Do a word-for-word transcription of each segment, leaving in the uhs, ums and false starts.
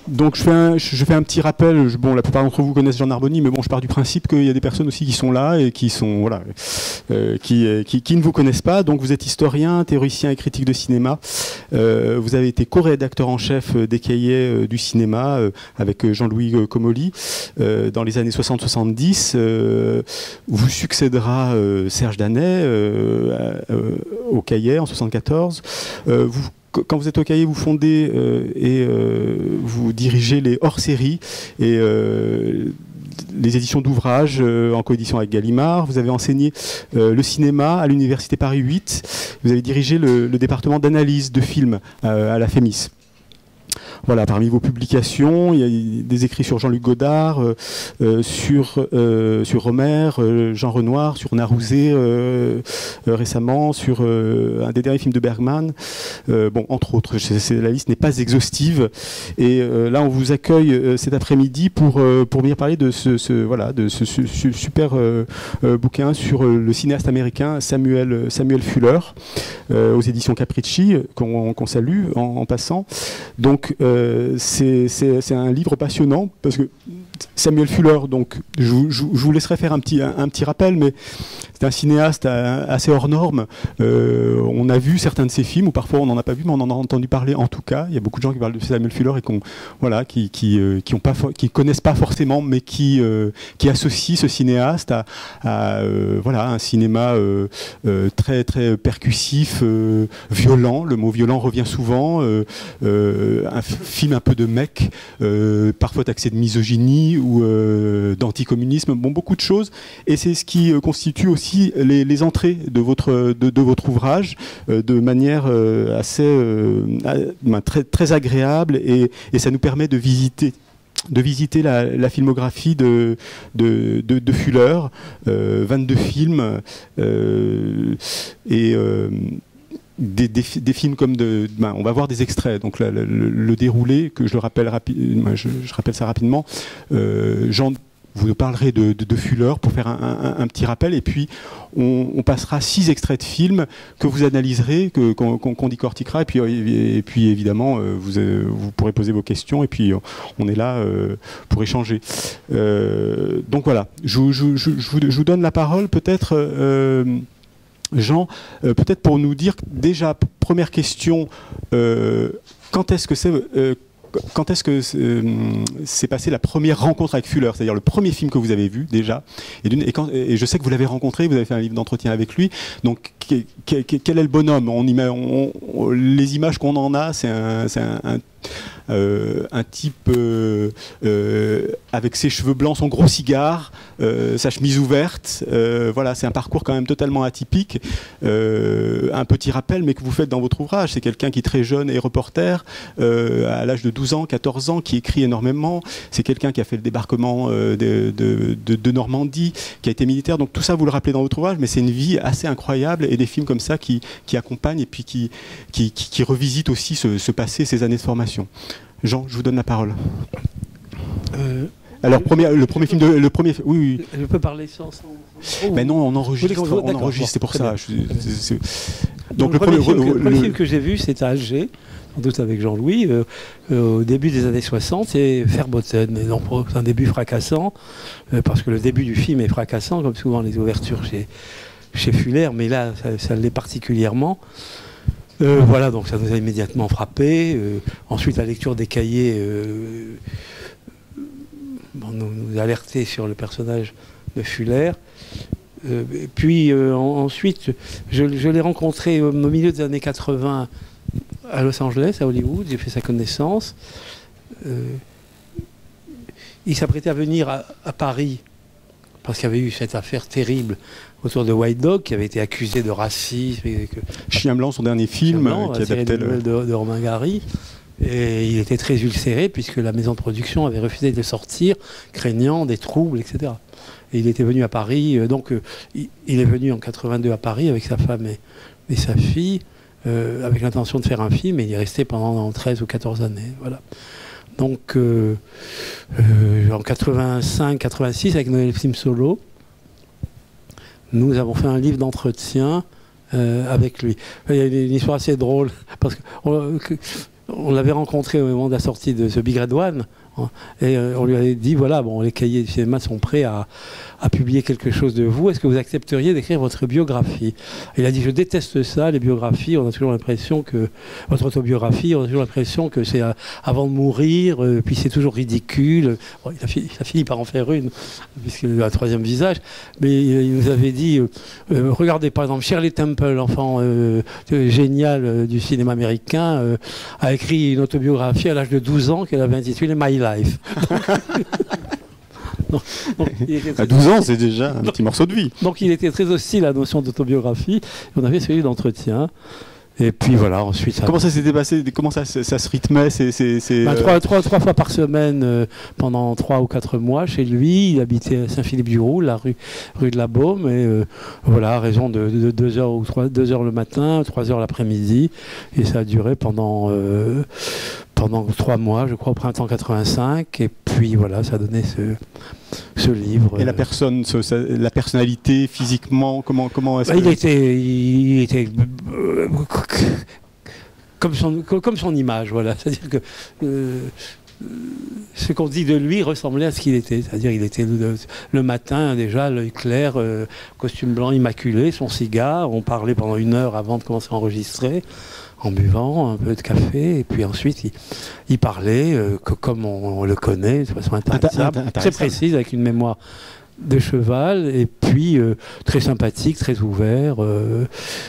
donc je fais, un, je fais un petit rappel. Je, bon, la plupart d'entre vous connaissent Jean Narboni, mais bon, je pars du principe qu'il y a des personnes aussi qui sont là et qui sont voilà, euh, qui, qui, qui ne vous connaissent pas. Donc vous êtes historien, théoricien et critique de cinéma. Euh, vous avez été co-rédacteur en chef des cahiers euh, du cinéma euh, avec Jean-Louis Comolli euh, dans les années soixante soixante-dix. Euh, vous succédera euh, Serge Danet euh, euh, au cahier en soixante-quatorze. Euh, vous Quand vous êtes au cahier, vous fondez euh, et euh, vous dirigez les hors-séries et euh, les éditions d'ouvrages euh, en coédition avec Gallimard. Vous avez enseigné euh, le cinéma à l'université Paris huit. Vous avez dirigé le, le département d'analyse de films euh, à la FEMIS. Voilà, parmi vos publications, il y a des écrits sur Jean-Luc Godard, euh, euh, sur, euh, sur Romer, euh, Jean Renoir, sur Narouzé euh, euh, récemment, sur euh, un des derniers films de Bergman. Euh, bon, entre autres, c est, c est, la liste n'est pas exhaustive. Et euh, là, on vous accueille euh, cet après-midi pour, euh, pour venir parler de ce, ce, voilà, de ce, ce, ce super euh, euh, bouquin sur euh, le cinéaste américain Samuel, Samuel Fuller, euh, aux éditions Capricci, qu'on qu'on salue en, en passant. Donc, euh, c'est un livre passionnant parce que Samuel Fuller, donc, je, je, je vous laisserai faire un petit, un, un petit rappel, mais c'est un cinéaste assez hors norme. Euh, on a vu certains de ses films, ou parfois on n'en a pas vu, mais on en a entendu parler en tout cas. Il y a beaucoup de gens qui parlent de Samuel Fuller et qu'on, voilà, qui qui, euh, qui, ont pas, qui connaissent pas forcément, mais qui, euh, qui associent ce cinéaste à, à euh, voilà, un cinéma euh, euh, très, très percussif, euh, violent. Le mot violent revient souvent. Euh, euh, un film un peu de mec, euh, parfois taxé de misogynie ou euh, d'anticommunisme, bon, beaucoup de choses. Et c'est ce qui euh, constitue aussi les, les entrées de votre, de, de votre ouvrage euh, de manière euh, assez euh, euh, très, très agréable et, et ça nous permet de visiter de visiter la, la filmographie de, de, de, de Fuller, euh, vingt-deux films euh, et euh, Des, des, des films comme de, ben, on va voir des extraits. Donc là, le, le, le déroulé, que je le rappelle rapidement, je, je rappelle ça rapidement. Euh, Jean, vous nous parlerez de, de, de Fuller pour faire un, un, un petit rappel, et puis on, on passera six extraits de films que vous analyserez, que qu'on qu'on qu'on décortiquera, et puis, et puis évidemment vous, vous pourrez poser vos questions, et puis on est là euh, pour échanger. Euh, donc voilà, je, je, je, je, vous, je vous donne la parole peut-être. Euh, Jean, euh, peut-être pour nous dire déjà, première question, euh, quand est-ce que c'est euh, quand est-ce que s'est euh, passée la première rencontre avec Fuller, c'est-à-dire le premier film que vous avez vu déjà, et, et, quand, et je sais que vous l'avez rencontré, vous avez fait un livre d'entretien avec lui, donc quel, quel est le bonhomme? on, on, on, Les images qu'on en a, c'est un, un, un Euh, un type euh, euh, avec ses cheveux blancs, son gros cigare, euh, sa chemise ouverte. Euh, voilà, c'est un parcours quand même totalement atypique. Euh, un petit rappel, mais que vous faites dans votre ouvrage, c'est quelqu'un qui très jeune est reporter, euh, à l'âge de douze ans, quatorze ans, qui écrit énormément. C'est quelqu'un qui a fait le débarquement euh, de, de, de, de Normandie, qui a été militaire. Donc tout ça, vous le rappelez dans votre ouvrage, mais c'est une vie assez incroyable et des films comme ça qui, qui accompagnent et puis qui, qui, qui, qui revisitent aussi ce, ce passé, ces années de formation. Jean, je vous donne la parole. Euh, Alors, premier, le premier film de... Le premier, oui, oui. Je peux parler sans... sans... Oh. Mais non, on enregistre, on enregistre, c'est pour ça. Je, c est, c est... Donc, le, le premier, film, le, que, le premier le... film que j'ai vu, c'était à Alger, sans doute avec Jean-Louis, euh, euh, au début des années soixante, c'est Verboten, mais non, c'est un début fracassant, euh, parce que le début du film est fracassant, comme souvent les ouvertures chez, chez Fuller, mais là, ça, ça l'est particulièrement. Euh, voilà, donc ça nous a immédiatement frappé. Euh, ensuite, la lecture des cahiers euh, bon, nous, nous a alerté sur le personnage de Fuller. Euh, et puis euh, en, ensuite, je, je l'ai rencontré au, au milieu des années quatre-vingt à Los Angeles, à Hollywood. J'ai fait sa connaissance. Euh, il s'apprêtait à venir à, à Paris parce qu'il y avait eu cette affaire terrible autour de White Dog, qui avait été accusé de racisme. Et que... Chien Blanc, son dernier film, Blanc, qui adaptait le... de, de Romain Gary. Et il était très ulcéré, puisque la maison de production avait refusé de sortir, craignant des troubles, et cetera. Et il était venu à Paris, euh, donc euh, il, il est venu en quatre-vingt-deux à Paris avec sa femme et, et sa fille, euh, avec l'intention de faire un film, et il est resté pendant treize ou quatorze années. Voilà. Donc euh, euh, en quatre-vingt-cinq quatre-vingt-six, avec Noël Film Solo, nous avons fait un livre d'entretien euh, avec lui. Il y a une histoire assez drôle, parce que, on, que on l'avait rencontré au moment de la sortie de The Big Red One. Et euh, on lui avait dit, voilà, bon, les cahiers du cinéma sont prêts à, à publier quelque chose de vous. Est-ce que vous accepteriez d'écrire votre biographie? Il a dit, je déteste ça, les biographies. On a toujours l'impression que, votre autobiographie, on a toujours l'impression que c'est euh, avant de mourir, euh, puis c'est toujours ridicule. Bon, il, a fini, il a fini par en faire une, puisqu'il a un troisième visage. Mais euh, il nous avait dit, euh, euh, regardez par exemple, Shirley Temple, enfant euh, génial euh, du cinéma américain, euh, a écrit une autobiographie à l'âge de douze ans qu'elle avait intitulée My Life. Donc, donc, très... À douze ans, c'est déjà un petit morceau de vie. Donc il était très hostile à la notion d'autobiographie. On avait celui d'entretien. Et puis voilà, ensuite... Ça... Comment ça s'était passé? Comment ça, ça, ça se rythmait? c'est, c'est, c'est, ben, euh... trois, trois, trois fois par semaine, euh, pendant trois ou quatre mois, chez lui. Il habitait à Saint-Philippe-du-Roule, la rue, rue de la Baume. Et euh, voilà, à raison de, de deux heures ou trois, deux heures le matin, trois heures l'après-midi. Et ça a duré pendant... Euh, pendant trois mois, je crois, au printemps quatre-vingt-cinq, et puis voilà, ça a donné ce, ce livre. Et la personne, ce, ça, la personnalité, physiquement, comment, comment est-ce bah, que... Il était, il était euh, comme, son, comme son image, voilà. C'est-à-dire que euh, ce qu'on dit de lui ressemblait à ce qu'il était. C'est-à-dire qu'il était le, le matin, déjà, l'œil clair, euh, costume blanc immaculé, son cigare. On parlait pendant une heure avant de commencer à enregistrer, en buvant un peu de café, et puis ensuite il, il parlait euh, que, comme on, on le connaît, de façon intarissable, très précise, avec une mémoire de cheval, et puis euh, très sympathique, très ouvert, euh,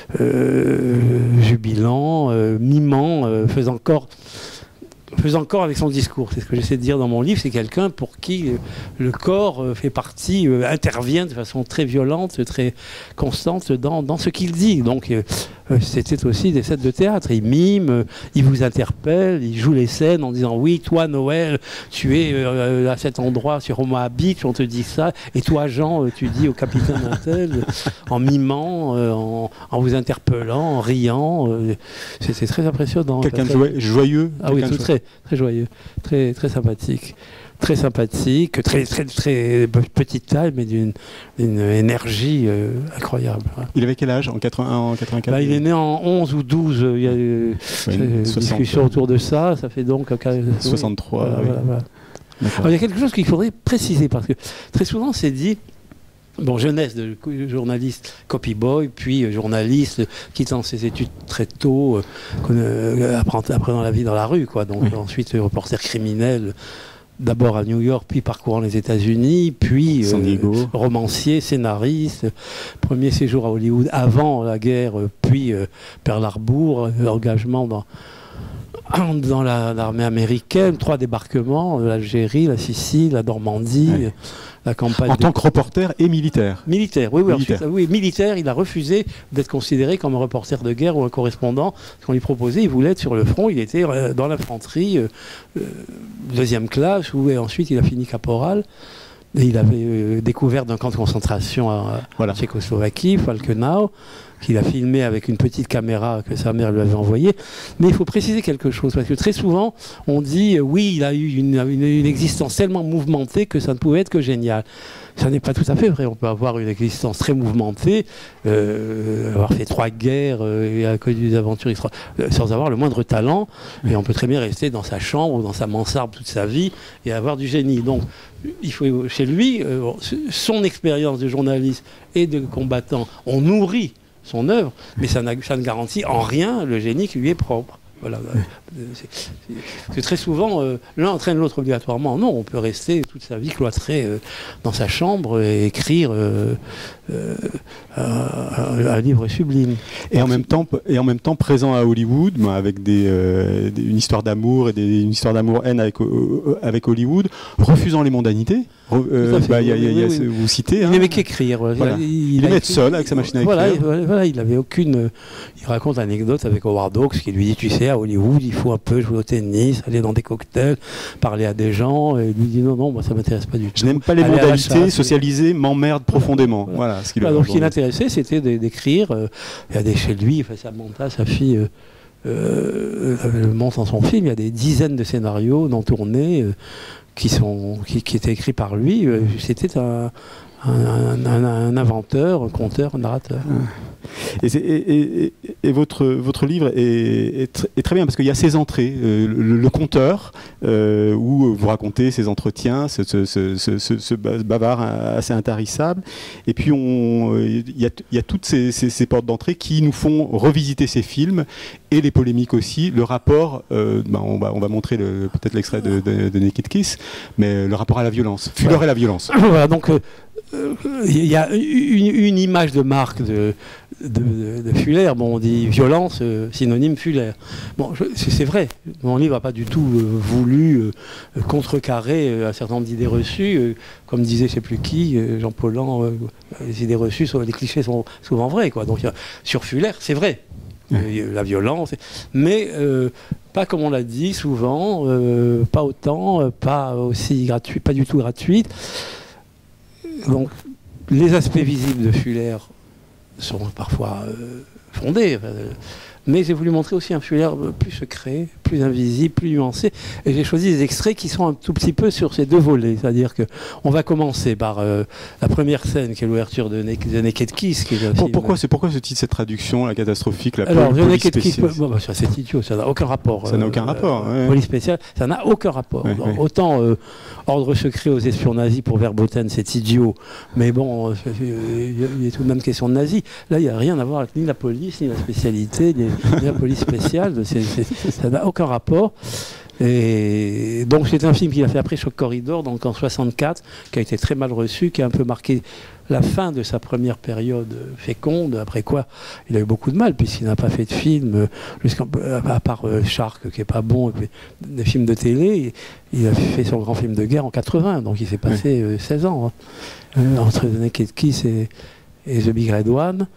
euh, jubilant, euh, mimant, euh, faisant encore faisant corps avec son discours. C'est ce que j'essaie de dire dans mon livre, c'est quelqu'un pour qui euh, le corps euh, fait partie, euh, intervient de façon très violente, très constante dans, dans ce qu'il dit. Donc euh, euh, c'était aussi des scènes de théâtre. Il mime, euh, il vous interpelle, il joue les scènes en disant oui, toi Noël, tu es euh, à cet endroit sur Omaha Beach, on te dit ça, et toi Jean, euh, tu dis au capitaine Intel, euh, en mimant, euh, en, en vous interpellant, en riant. Euh, c'est très impressionnant. Quelqu'un de joyeux. Ah oui, tout très, très joyeux, très, très sympathique. Très sympathique, très, très, très petite taille, mais d'une énergie euh, incroyable. Il avait quel âge en quatre-vingt-un, en quatre-vingt-quatre? Bah, il est né en onze ou douze, il y a eu oui, une discussion autour de ça, ça fait donc... soixante-trois, voilà, oui. Voilà, voilà. Alors, il y a quelque chose qu'il faudrait préciser, parce que très souvent c'est dit... Bon, jeunesse de journaliste copy-boy, puis journaliste quittant ses études très tôt, euh, apprenant la vie dans la rue, quoi. Donc oui. Ensuite reporter criminel, d'abord à New York, puis parcourant les États-Unis, puis euh, romancier, scénariste, premier séjour à Hollywood avant la guerre, puis euh, Pearl Harbor, engagement dans dans l'armée la, américaine, trois débarquements, l'Algérie, la Sicile, la Normandie, ouais. La campagne... En de... tant que reporter et militaire. Militaire, oui, oui. Militaire, ensuite, oui, militaire, il a refusé d'être considéré comme un reporter de guerre ou un correspondant. Ce qu'on lui proposait, il voulait être sur le front, il était dans l'infanterie, euh, deuxième classe, où et ensuite il a fini caporal. Et il avait euh, découvert d'un camp de concentration à, voilà. en Tchécoslovaquie, Falkenau, qu'il a filmé avec une petite caméra que sa mère lui avait envoyée. Mais il faut préciser quelque chose, parce que très souvent, on dit, euh, oui, il a eu une, une, une existence tellement mouvementée que ça ne pouvait être que génial. Ça n'est pas tout à fait vrai. On peut avoir une existence très mouvementée, euh, avoir fait trois guerres euh, et à cause des aventures extra... euh, sans avoir le moindre talent. Et on peut très bien rester dans sa chambre ou dans sa mansarde toute sa vie et avoir du génie. Donc, il faut, chez lui, euh, son expérience de journaliste et de combattant, on nourrit son œuvre, mais ça, ça ne garantit en rien le génie qui lui est propre. Voilà. C'est très souvent, euh, l'un entraîne l'autre obligatoirement. Non, on peut rester toute sa vie cloîtré euh, dans sa chambre et écrire euh, euh, un, un livre sublime. Et en, même temps, et en même temps présent à Hollywood, bah, avec des, euh, des, une histoire d'amour et des, une histoire d'amour-haine avec, euh, avec Hollywood, refusant les mondanités. Euh, bah, y a, y a, y a, oui, vous citez. Il hein. n'aimait qu'écrire. Voilà. Il, il aimait être seul avec sa machine à voilà, écrire. Voilà, voilà, il n'avait aucune. Il raconte l'anecdote avec Howard Hawks qui lui dit, tu sais, à Hollywood, il faut un peu jouer au tennis, aller dans des cocktails, parler à des gens. Et il lui dit non, non, moi ça m'intéresse pas du tout. Je n'aime pas les aller modalités, socialiser m'emmerde profondément. Voilà. Voilà, ce qui voilà, donc ce qui l'intéressait, c'était d'écrire. Euh, il y a des chez lui, enfin, Samantha, sa fille. Euh, euh, le montre dans son film, il y a des dizaines de scénarios non tournés. Euh, Qui, sont, qui, qui étaient écrits par lui. C'était un, un, un, un inventeur, un conteur, un narrateur. Et, et, et, et votre, votre livre est, est, est très bien parce qu'il y a ces entrées, euh, le, le conteur, euh, où vous racontez ces entretiens, ce, ce, ce, ce, ce bavard assez intarissable. Et puis on, il, y a, il y a toutes ces, ces, ces portes d'entrée qui nous font revisiter ces films et les polémiques aussi. Le rapport, euh, ben on, va, on va montrer le, peut-être l'extrait de, de, de Naked Kiss, mais le rapport à la violence, Fuller et la violence. Voilà, donc il euh, y a une, une image de marque de, de, de, de Fuller. Bon, on dit violence, euh, synonyme Fuller. Bon, c'est vrai, mon livre n'a pas du tout euh, voulu euh, contrecarrer euh, un certain nombre d'idées reçues. Euh, comme disait je ne sais plus qui, euh, Jean Paulhan, euh, les idées reçues, les clichés sont souvent vrais, quoi. Donc sur Fuller, c'est vrai. Euh, la violence, mais euh, pas comme on l'a dit souvent, euh, pas autant, euh, pas aussi gratuit, pas du tout gratuite. Donc les aspects visibles de Fuller sont parfois euh, fondés, euh, mais j'ai voulu montrer aussi un Fuller plus secret, plus invisible, plus nuancé, et j'ai choisi des extraits qui sont un tout petit peu sur ces deux volets, c'est-à-dire que on va commencer par euh, la première scène qui est l'ouverture de, ne de Naked Kiss. Qui est Pour, pourquoi, c'est pourquoi ce titre, cette traduction, la catastrophique, la Alors, police Naked Kiss, spéciale. bon, bah, c'est idiot, ça n'a aucun rapport. Ça n'a aucun euh, rapport. Euh, ouais. Police spéciale, ça n'a aucun rapport. Ouais, Donc, ouais. Autant euh, ordre secret aux espions nazis pour Verboten, c'est idiot, mais bon, il y a tout de même question de nazis. Là, il n'y a rien à voir avec ni la police, ni la spécialité, ni, ni la police spéciale. C'est, c'est, ça n'a aucun rapport. Et donc c'est un film qu'il a fait après Choc Corridor, donc en soixante-quatre, qui a été très mal reçu, qui a un peu marqué la fin de sa première période féconde, après quoi il a eu beaucoup de mal, puisqu'il n'a pas fait de film, jusqu'à, à part euh, Shark, qui n'est pas bon, et puis des films de télé, il a fait son grand film de guerre en quatre-vingts, donc il s'est passé euh, seize ans, hein, euh, entre The Naked Kiss et, et The Big Red One.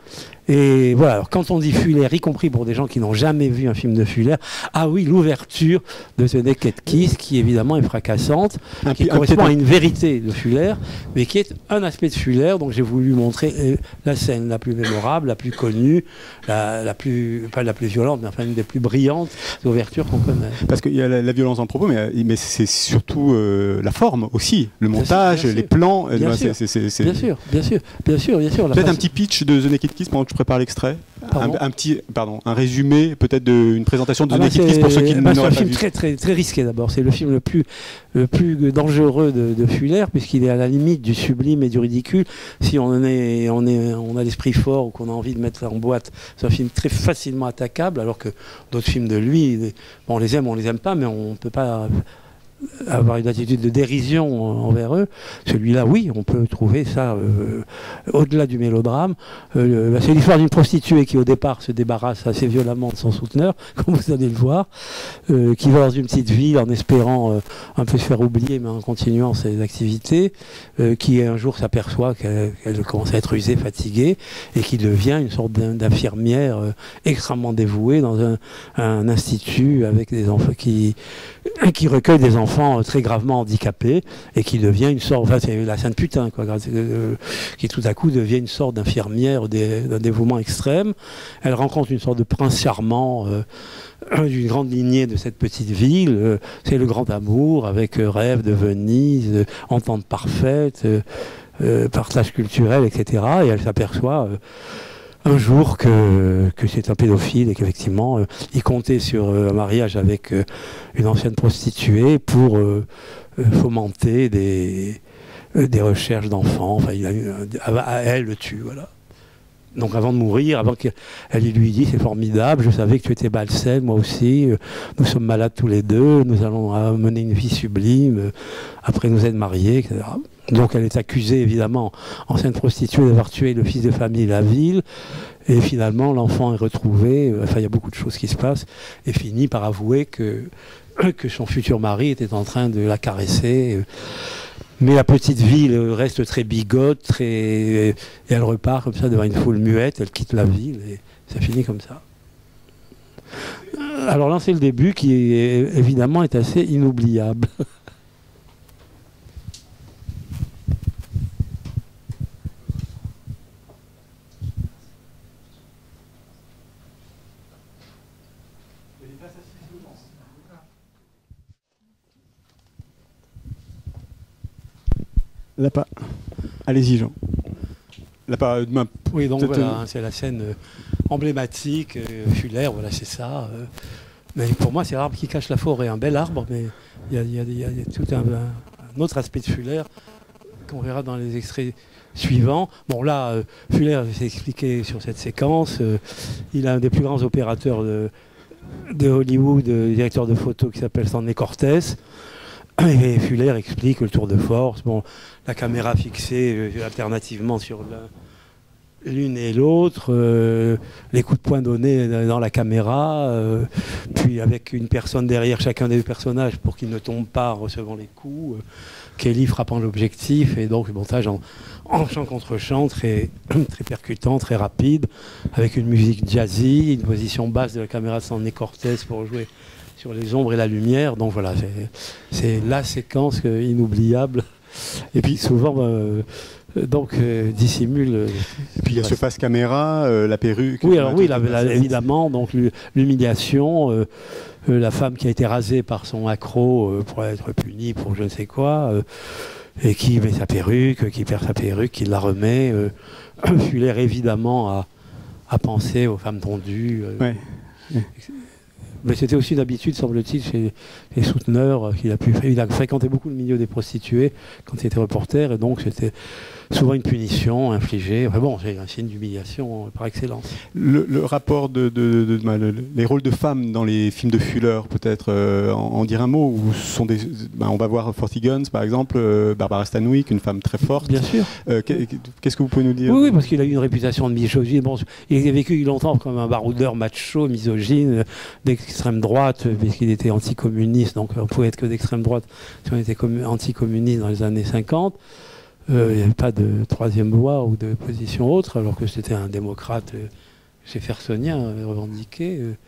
Et voilà, alors quand on dit Fuller, y compris pour des gens qui n'ont jamais vu un film de Fuller, ah oui, l'ouverture de The Naked Kiss, qui évidemment est fracassante, Un qui pi- un correspond petit- à une vérité de Fuller, mais qui est un aspect de Fuller, donc j'ai voulu montrer euh, la scène la plus mémorable, la plus connue, la, la plus, pas la plus violente, mais enfin une des plus brillantes ouvertures qu'on connaît. Parce qu'il y a la, la violence dans le propos, mais, mais c'est surtout euh, la forme aussi, le Bien montage, sûr, bien les sûr. plans. Bien ben, sûr. c'est- c'est- c'est- Bien sûr, bien sûr, bien sûr, bien sûr. la Peut-être un façon- petit pitch de The Naked Kiss pendant que je prépare l'extrait. Un, Pardon un petit, pardon, un résumé, peut-être d'une présentation de The Ah bah, Naked Kiss c'est- pour ceux qui bah, ne c'est un l'auraient pas film vu. très, très, très risqué d'abord. C'est le film le plus, le plus dangereux de, de Fuller, puisqu'il est à la limite du sublime et du ridicule. Si on, est, on, est, on a l'esprit fort ou qu'on a envie de mettre en boîte, c'est un film très facilement attaquable, alors que d'autres films de lui, bon, on les aime, on les aime pas, mais on ne peut pas avoir une attitude de dérision envers eux. Celui-là, oui, on peut trouver ça euh, au-delà du mélodrame. Euh, c'est l'histoire d'une prostituée qui, au départ, se débarrasse assez violemment de son souteneur, comme vous allez le voir, euh, qui va dans une petite ville en espérant euh, un peu se faire oublier, mais en continuant ses activités, euh, qui un jour s'aperçoit qu'elle, qu'elle commence à être usée, fatiguée, et qui devient une sorte d'infirmière euh, extrêmement dévouée dans un, un institut avec des enfants qui, qui recueille des enfants très gravement handicapés et qui devient une sorte, enfin c'est la sainte putain quoi, euh, qui tout à coup devient une sorte d'infirmière des, d'un dévouement extrême. Elle rencontre une sorte de prince charmant euh, d'une grande lignée de cette petite ville. Euh, c'est le grand amour avec euh, rêve de Venise, euh, entente parfaite, euh, euh, partage culturel, et cetera. Et elle s'aperçoit euh, un jour que, que c'est un pédophile et qu'effectivement euh, il comptait sur euh, un mariage avec euh, une ancienne prostituée pour euh, euh, fomenter des, euh, des recherches d'enfants. Enfin, il a eu, euh, elle le tue, voilà. Donc avant de mourir, avant qu'elle il lui dit c'est formidable, je savais que tu étais malsaine, moi aussi, euh, nous sommes malades tous les deux, nous allons euh, mener une vie sublime, euh, après nous être mariés, et cetera. Donc elle est accusée évidemment, ancienne prostituée, d'avoir tué le fils de famille de la ville, et finalement l'enfant est retrouvé, euh, enfin il y a beaucoup de choses qui se passent, et finit par avouer que, que son futur mari était en train de la caresser. Euh, Mais la petite ville reste très bigote, très... et elle repart comme ça devant une foule muette, elle quitte la ville et ça finit comme ça. Alors là, c'est le début qui, est, évidemment, est assez inoubliable. Là, pas. Allez-y, Jean. La part, ma, oui, donc voilà, hein, c'est la scène euh, emblématique, euh, Fuller, voilà, c'est ça. Euh, mais pour moi, c'est l'arbre qui cache la forêt, un bel arbre, mais il y, y, y, y a tout un, un autre aspect de Fuller qu'on verra dans les extraits suivants. Bon, là, euh, Fuller s'est expliqué sur cette séquence. Euh, il est un des plus grands opérateurs de, de Hollywood, euh, directeur de photo qui s'appelle Stanley Cortez. Et Fuller explique le tour de force. Bon, la caméra fixée euh, alternativement sur l'une et l'autre, euh, les coups de poing donnés dans la caméra, euh, puis avec une personne derrière chacun des personnages pour qu'ils ne tombent pas en recevant les coups. Euh, Kelly frappant l'objectif, et donc le montage en, en chant contre chant, très, très percutant, très rapide, avec une musique jazzy, une position basse de la caméra de Stanley Cortez pour jouer sur les ombres et la lumière. Donc voilà, c'est la séquence euh, inoubliable. Et puis souvent, euh, donc euh, dissimule. Euh, et puis il y a ce face caméra, euh, la perruque. Oui, alors oui, la, la, évidemment, donc l'humiliation, euh, euh, la femme qui a été rasée par son accro euh, pour être punie pour je ne sais quoi, euh, et qui met sa perruque, qui perd sa perruque, qui la remet. Euh, Fuller évidemment à, à penser aux femmes tondues. Euh, ouais. Ouais. Mais c'était aussi une habitude, semble-t-il, chez les souteneurs. Qu'il a, pu, il a fréquenté beaucoup le milieu des prostituées quand il était reporter, et donc c'était souvent une punition infligée. Enfin bon, c'est un signe d'humiliation par excellence. Le, le rapport de, de, de, de, de le, les rôles de femmes dans les films de Fuller, peut-être euh, en, en dire un mot, où sont des, ben, on va voir forty Guns, par exemple, euh, Barbara Stanwyck, une femme très forte. Bien sûr. Euh, Qu'est-ce que vous pouvez nous dire? Oui, oui, parce qu'il a eu une réputation de misogyne. Bon, il a vécu longtemps comme un baroudeur macho, misogyne, d'extrême droite, puisqu'il était anticommuniste, donc on pouvait être que d'extrême droite si on était anticommuniste dans les années cinquante. Euh, il n'y avait pas de troisième voie ou de position autre, alors que c'était un démocrate euh, jeffersonien euh, revendiqué. Euh,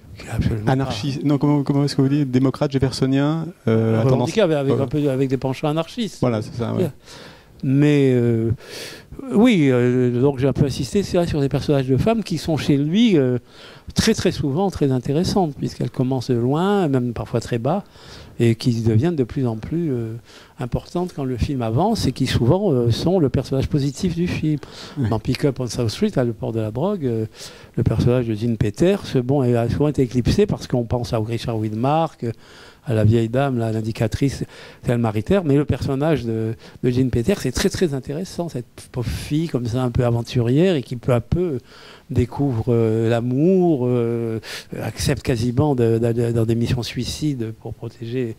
Anarchiste. Non, comment, comment est-ce que vous dites? Démocrate, jeffersonien euh, revendiqué avec, avec, euh, un peu, avec des penchants anarchistes. Voilà, c'est ça, ouais. Mais euh, oui, euh, donc j'ai un peu insisté, c'est vrai, sur des personnages de femmes qui sont chez lui euh, très très souvent très intéressantes, puisqu'elles commencent de loin, même parfois très bas, et qui deviennent de plus en plus euh, importantes quand le film avance, et qui souvent euh, sont le personnage positif du film. Oui. Dans Pick Up on South Street, à Le Port de la Drogue, euh, le personnage de Gene Peters, bon, a souvent été éclipsé parce qu'on pense à Richard Widmark, à la vieille dame, l'indicatrice Thelma Ritter, mais le personnage de, de Gene Peters, c'est très très intéressant, cette pauvre fille comme ça un peu aventurière et qui peu à peu découvre euh, l'amour, euh, accepte quasiment de, de, de, dans des missions suicides pour protéger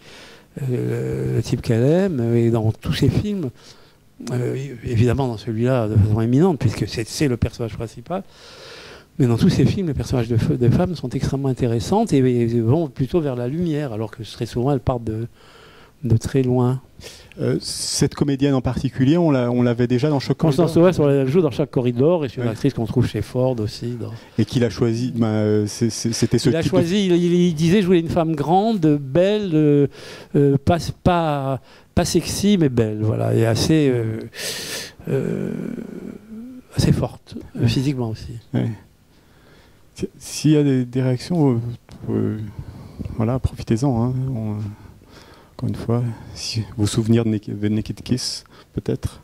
euh, le type qu'elle aime. Et dans tous ces films, euh, évidemment dans celui-là de façon éminente, puisque c'est le personnage principal, mais dans tous ces films, les personnages de, de femmes sont extrêmement intéressantes et, et vont plutôt vers la lumière, alors que très souvent elles partent de, de très loin. Euh, cette comédienne en particulier, on l'avait déjà dans Choc Corridor. Constance West, elle joue dans Choc Corridor, et c'est une ouais. actrice qu'on trouve chez Ford aussi. Dans... Et qu'il a choisi, ben, c'était ce il a type choisi, de... il, il disait jouer une femme grande, belle, euh, euh, pas, pas, pas sexy, mais belle, voilà, et assez, euh, euh, assez forte, ouais. physiquement aussi. Ouais. S'il y a des, des réactions, euh, euh, voilà, profitez-en. Hein. On, encore une fois, si vos souvenirs de Naked, de Naked Kiss, peut-être.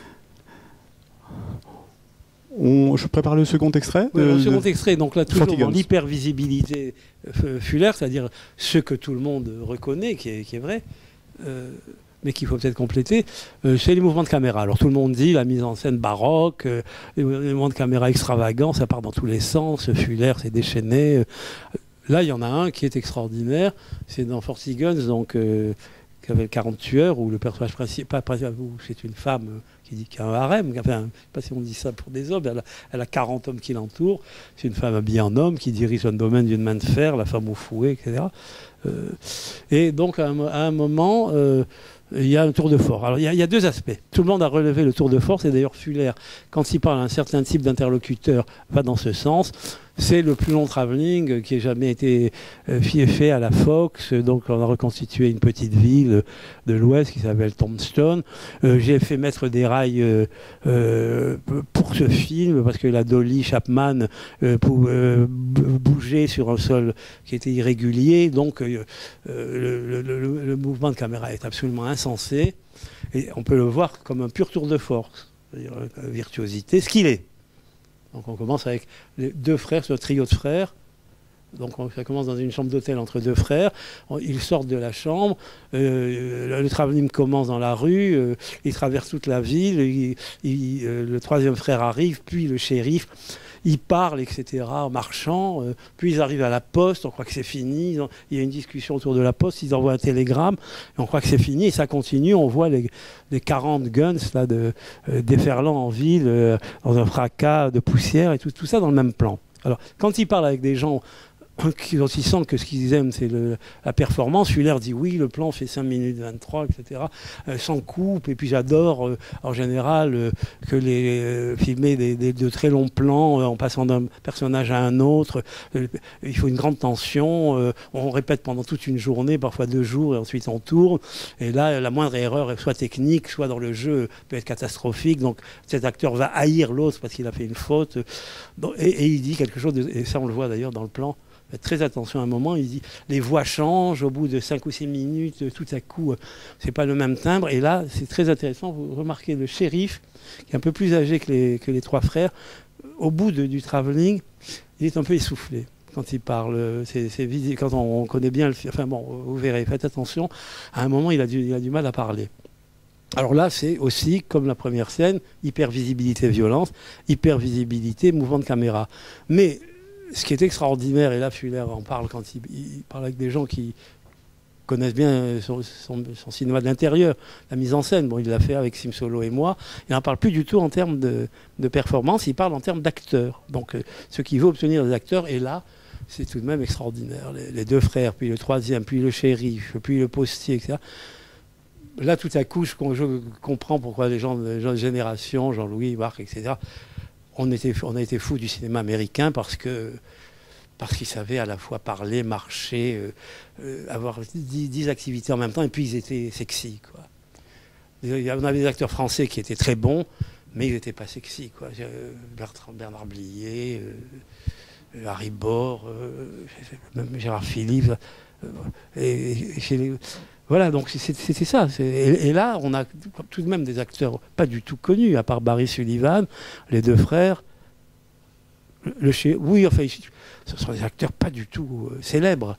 Je prépare le second extrait. Oui, de, le second extrait, donc là, toujours dans l'hypervisibilité Fuller, c'est-à-dire ce que tout le monde reconnaît, qui est, qui est vrai. Euh, mais qu'il faut peut-être compléter, euh, c'est les mouvements de caméra. Alors tout le monde dit la mise en scène baroque, euh, les mouvements de caméra extravagants, ça part dans tous les sens, Fuller s'est déchaîné. Là, il y en a un qui est extraordinaire, c'est dans forty Guns, donc, euh, qui avait quarante tueurs, où le personnage principal, c'est une femme qui dit qu'il y a un harem, enfin, je ne sais pas si on dit ça pour des hommes, elle a, elle a quarante hommes qui l'entourent, c'est une femme habillée en homme qui dirige un domaine d'une main de fer, la femme au fouet, et cetera. Euh, et donc, à un, à un moment... Euh, il y a un tour de force. Alors, il y, a, il y a deux aspects. Tout le monde a relevé le tour de force, et d'ailleurs Fuller, quand il parle à un certain type d'interlocuteur, va dans ce sens. C'est le plus long travelling qui ait jamais été fait à la Fox. Donc on a reconstitué une petite ville de l'Ouest qui s'appelle Tombstone. Euh, j'ai fait mettre des rails euh, euh, pour ce film parce que la Dolly Chapman euh, pouvait euh, bouger sur un sol qui était irrégulier. Donc euh, le, le, le, le mouvement de caméra est absolument insensé. Et on peut le voir comme un pur tour de force, c'est-à-dire euh, virtuosité, ce qu'il est. Donc on commence avec les deux frères, ce trio de frères. Donc on, ça commence dans une chambre d'hôtel entre deux frères. On, ils sortent de la chambre. Euh, le, le travelling commence dans la rue. Euh, ils traversent toute la ville. Il, il, euh, le troisième frère arrive, puis le shérif. Ils parlent, et cetera, en marchant. Euh, puis ils arrivent à la poste. On croit que c'est fini. Ils ont, il y a une discussion autour de la poste. Ils envoient un télégramme. Et on croit que c'est fini. Et ça continue. On voit les, les quarante guns là, de, euh, déferlant en ville, euh, dans un fracas de poussière, et tout, tout ça dans le même plan. Alors, quand ils parlent avec des gens dont ils sentent que ce qu'ils aiment, c'est le, la performance, Fuller dit oui, le plan fait cinq minutes vingt-trois, et cetera, euh, sans coupe. Et puis j'adore, euh, en général, euh, que les euh, filmer des, des, de très longs plans euh, en passant d'un personnage à un autre. Euh, il faut une grande tension. Euh, on répète pendant toute une journée, parfois deux jours, et ensuite on tourne. Et là, la moindre erreur, soit technique, soit dans le jeu, peut être catastrophique. Donc cet acteur va haïr l'autre parce qu'il a fait une faute. Donc, et, et il dit quelque chose, de, et ça on le voit d'ailleurs dans le plan. Faites très attention à un moment, il dit les voix changent au bout de cinq ou six minutes, tout à coup, c'est pas le même timbre. Et là, c'est très intéressant, vous remarquez le shérif, qui est un peu plus âgé que les, que les trois frères, au bout de, du travelling, il est un peu essoufflé quand il parle. C'est, c'est visible, quand on, on connaît bien le film, enfin bon, vous verrez, faites attention, à un moment, il a du, il a du mal à parler. Alors là, c'est aussi, comme la première scène, hyper-visibilité violence, hyper-visibilité mouvement de caméra. Mais ce qui est extraordinaire, et là Fuller en parle quand il, il parle avec des gens qui connaissent bien son, son, son cinéma de l'intérieur, la mise en scène. Bon, il l'a fait avec Sim Solo et moi. Il n'en parle plus du tout en termes de, de performance, il parle en termes d'acteurs. Donc euh, ce qu'il veut obtenir des acteurs, et là, c'est tout de même extraordinaire. Les, les deux frères, puis le troisième, puis le shérif, puis le postier, et cetera. Là, tout à coup, je, je comprends pourquoi les gens, les gens de génération, Jean-Louis, Marc, et cetera, On, était, on a été fous du cinéma américain parce que parce qu'ils savaient à la fois parler, marcher, euh, euh, avoir dix, dix activités en même temps, et puis ils étaient sexy, quoi. On avait des acteurs français qui étaient très bons, mais ils n'étaient pas sexy, quoi. Bertrand, Bernard Blier, euh, Harry Bor, euh, même Gérard Philippe. Euh, et, et chez les, voilà, donc c'était ça. Et, et là, on a tout de même des acteurs pas du tout connus, à part Barry Sullivan, les deux frères. Le, le chez, oui, enfin, ce sont des acteurs pas du tout euh, célèbres.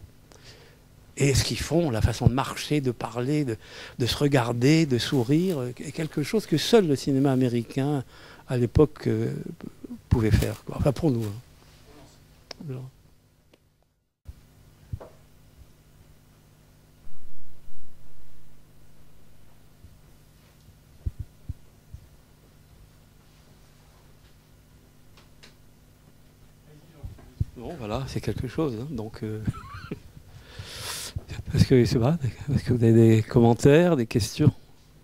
Et ce qu'ils font, la façon de marcher, de parler, de, de se regarder, de sourire, est quelque chose que seul le cinéma américain, à l'époque, euh, pouvait faire, quoi. Enfin, pour nous. Hein. Bon, voilà, c'est quelque chose. Hein, donc, euh... est-ce que, c'est pas, est-ce que vous avez des commentaires, des questions?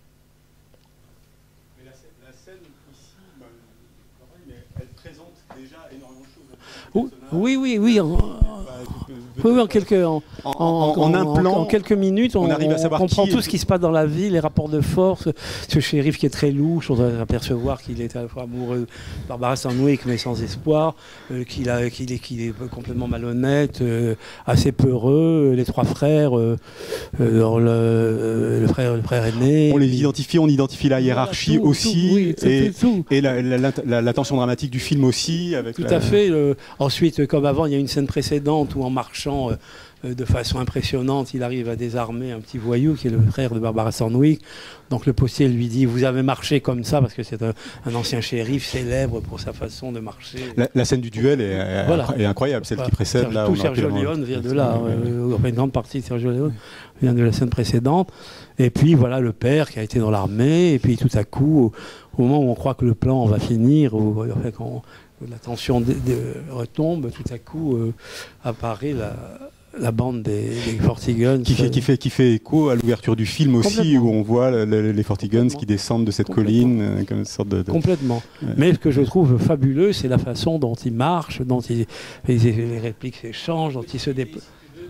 Mais la, la scène ici, bah, mais elle présente déjà énormément de choses. Oui, oui, oui. En, oui, oui, en quelques, en, en, en, en un plan, en, en quelques minutes, on, on, arrive à savoir on comprend tout ce qui se passe dans la ville, les rapports de force. Ce shérif qui est très louche, on doit apercevoir qu'il est à la fois amoureux de Barbara Stanwyck, mais sans espoir, euh, qu'il, a, qu'il, est, qu'il est complètement malhonnête, euh, assez peureux. Les trois frères, euh, euh, le, euh, le, frère, le frère aîné. On les identifie, on identifie la hiérarchie voilà, tout, aussi, tout, oui, et, tout. et la, la, la, la tension dramatique du film aussi. Avec tout la... à fait. Le, ensuite, comme avant, il y a une scène précédente où en marchant Euh, de façon impressionnante, il arrive à désarmer un petit voyou qui est le frère de Barbara Stanwyck. Donc le postier lui dit « Vous avez marché comme ça » parce que c'est un, un ancien shérif célèbre pour sa façon de marcher. La, la scène du duel est, voilà. est incroyable, celle voilà. qui précède. Là, tout Sergio Leone vient de là. Euh, enfin, une grande partie de Sergio Leone vient de la scène précédente. Et puis voilà le père qui a été dans l'armée. Et puis tout à coup, au, au moment où on croit que le plan va finir, où, en fait, quand la tension de, de, retombe, tout à coup euh, apparaît la... la bande des, des Fortigans. Qui fait, qui, fait, qui fait écho à l'ouverture du film aussi, où on voit le, le, les Fortigans qui descendent de cette colline. Euh, comme une sorte de, de... Complètement. Ouais. Mais ce que je trouve fabuleux, c'est la façon dont ils marchent, dont ils, les, les répliques s'échangent, dont ils se déplacent.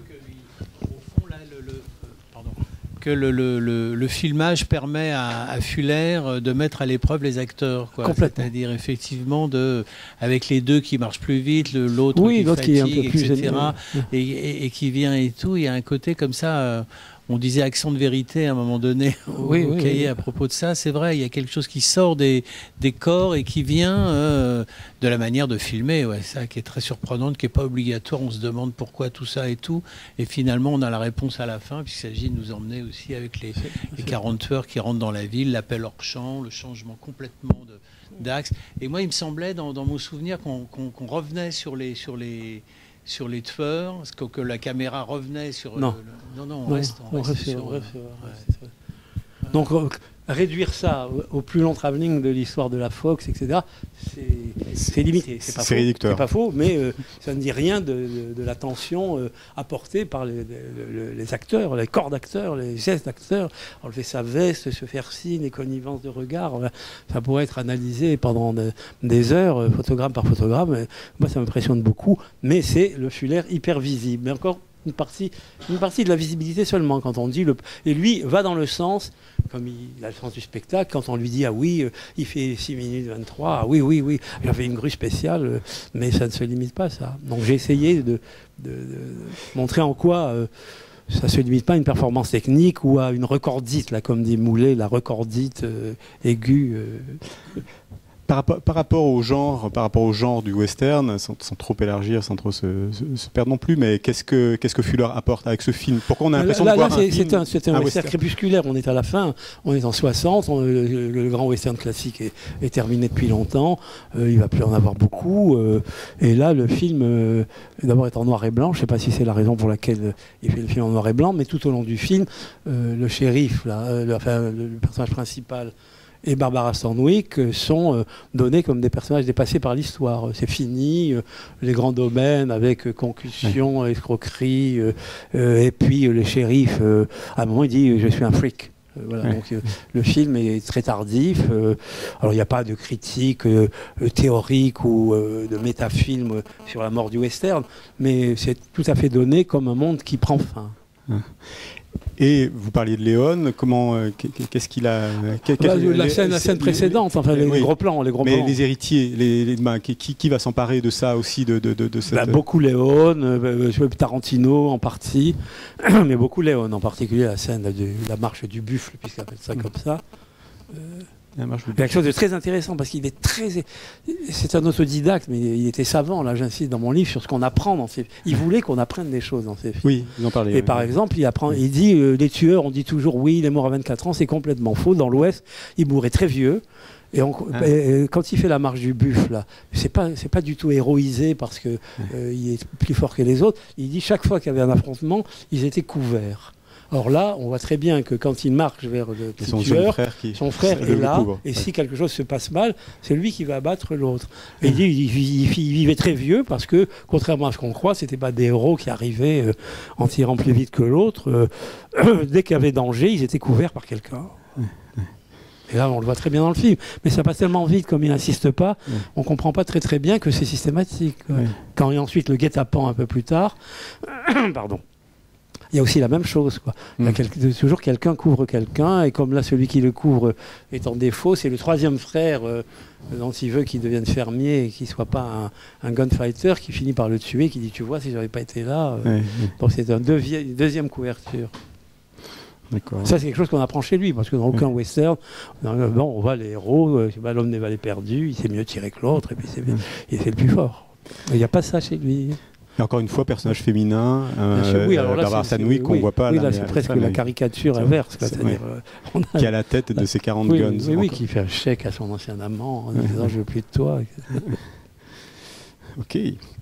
Que le, le, le, le filmage permet à, à Fuller de mettre à l'épreuve les acteurs. C'est-à-dire effectivement, de, avec les deux qui marchent plus vite, l'autre oui, qui fatigue, qui est un peu plus et cetera. Et, et, et qui vient et tout. Il y a un côté comme ça... Euh, on disait accent de vérité à un moment donné au, oui, au oui, cahier oui. à propos de ça. C'est vrai, il y a quelque chose qui sort des, des corps et qui vient euh, de la manière de filmer. Ouais, ça qui est très surprenante, qui n'est pas obligatoire. On se demande pourquoi tout ça et tout. Et finalement, on a la réponse à la fin, puisqu'il s'agit de nous emmener aussi avec les, les quarante tueurs qui rentrent dans la ville, l'appel hors champ, le changement complètement de, d'axe. Et moi, il me semblait, dans, dans mon souvenir, qu'on, qu'on, qu'on revenait sur les... Sur les sur les tueurs, est-ce que, que la caméra revenait sur... Non, le, le, non, non, on non, reste, on on reste reste sur... on reste euh, sur ouais. Donc, euh, réduire ça au, au plus long travelling de l'histoire de la Fox, et cetera, c'est limité. C'est pas, réducteur. C'est pas faux, mais euh, ça ne dit rien de, de, de la tension euh, apportée par les, les, les acteurs, les corps d'acteurs, les gestes d'acteurs. Enlever sa veste, se faire signe, les connivences de regard, ça pourrait être analysé pendant de, des heures, photogramme par photogramme. Moi, ça m'impressionne beaucoup, mais c'est le Fuller hyper visible. Mais encore une partie, une partie de la visibilité seulement, quand on dit... Le, et lui va dans le sens... Comme il a le sens du spectacle, quand on lui dit « Ah oui, euh, il fait six minutes vingt-trois, ah oui, oui, oui, j'avais une grue spéciale, euh, mais ça ne se limite pas à ça. » Donc j'ai essayé de, de, de montrer en quoi euh, ça ne se limite pas à une performance technique ou à une recordite, là, comme dit Moulet, la recordite euh, aiguë. Euh. Par rapport, par rapport au genre, par rapport au genre du western, sans, sans trop élargir, sans trop se, se, se perdre non plus, mais qu'est-ce que qu'est-ce que Fuller apporte avec ce film? Pourquoi on a l'impression de voir un film? C'est un, un, un western, western crépusculaire. On est à la fin, on est en soixante. On, le, le, le grand western classique est, est terminé depuis longtemps. Euh, il va plus en avoir beaucoup. Euh, et là, le film, euh, d'abord, est en noir et blanc. Je ne sais pas si c'est la raison pour laquelle il fait le film en noir et blanc, mais tout au long du film, euh, le shérif, là, euh, le, enfin, le, le personnage principal, et Barbara Stanwyck sont euh, donnés comme des personnages dépassés par l'histoire. C'est fini, euh, les grands domaines avec euh, concussion, ouais. escroquerie, euh, euh, et puis euh, les shérifs, euh, à un moment il dit « je suis un freak ». Voilà, ouais. Donc euh, le film est très tardif. Euh, alors il n'y a pas de critique euh, théorique ou euh, de métafilm sur la mort du western, mais c'est tout à fait donné comme un monde qui prend fin. Ouais. Et vous parliez de Léon, comment, euh, qu'est-ce qu'il a qu bah, La scène, la scène précédente, enfin les, oui. les gros plans, les gros Mais plans. les héritiers, les, les, bah, qui, qui va s'emparer de ça aussi, de, de, de, de cette... bah, beaucoup Léon, euh, Tarantino en partie, mais beaucoup Léon, en particulier la scène de la marche du buffle, puisqu'il appelle ça mmh. comme ça. Euh, quelque chose de très intéressant parce qu'il est très, c'est un autodidacte, mais il était savant. Là, j'insiste dans mon livre sur ce qu'on apprend dans ces. Il voulait qu'on apprenne des choses dans ces films. Oui, vous en parlez. Et oui, par oui. exemple, il apprend, il dit euh, les tueurs, on dit toujours oui, il est mort à vingt-quatre ans, c'est complètement faux. Dans l'Ouest, il mourrait très vieux. Et, on, ah. et, et quand il fait la marche du buffle, là, c'est pas, c'est pas du tout héroïsé parce que euh, il est plus fort que les autres. Il dit chaque fois qu'il y avait un affrontement, ils étaient couverts. Or là, on voit très bien que quand il marche vers le petit son tueur, frère qui, son frère est là, couvre. Et ouais. si quelque chose se passe mal, c'est lui qui va abattre l'autre. Et il dit il, il, il vivait très vieux parce que, contrairement à ce qu'on croit, c'était pas des héros qui arrivaient euh, en tirant plus vite que l'autre. Euh, dès qu'il y avait danger, ils étaient couverts par quelqu'un. Et là, on le voit très bien dans le film. Mais ça passe tellement vite, comme il n'insiste pas, ouais. on ne comprend pas très très bien que c'est systématique. Ouais. Quand il y a ensuite le guet-apens un peu plus tard, pardon. Il y a aussi la même chose, quoi. Mmh. Il y a quel... toujours quelqu'un couvre quelqu'un, et comme là, celui qui le couvre est en défaut, c'est le troisième frère euh, dont il veut qu'il devienne fermier et qu'il ne soit pas un, un gunfighter qui finit par le tuer, qui dit, tu vois, si je n'avais pas été là. Euh... Mmh. Donc c'est un deuxi... une deuxième couverture. Ça, c'est quelque chose qu'on apprend chez lui, parce que dans aucun mmh. western, bon, on voit les héros, euh, l'homme n'est pas perdu, il sait mieux tirer que l'autre, et puis c'est mmh. le plus fort. Il n'y a pas ça chez lui. Et encore une fois, personnage féminin, euh, oui, Barbara Stanwyck, qu'on ne oui, voit pas. Oui, là, là, c'est presque la caricature inverse. Quoi, ouais. euh, on a... Qui a la tête de ses quarante oui, guns. Oui, oui, qui fait un chèque à son ancien amant en disant « je veux plus de toi ». Ok.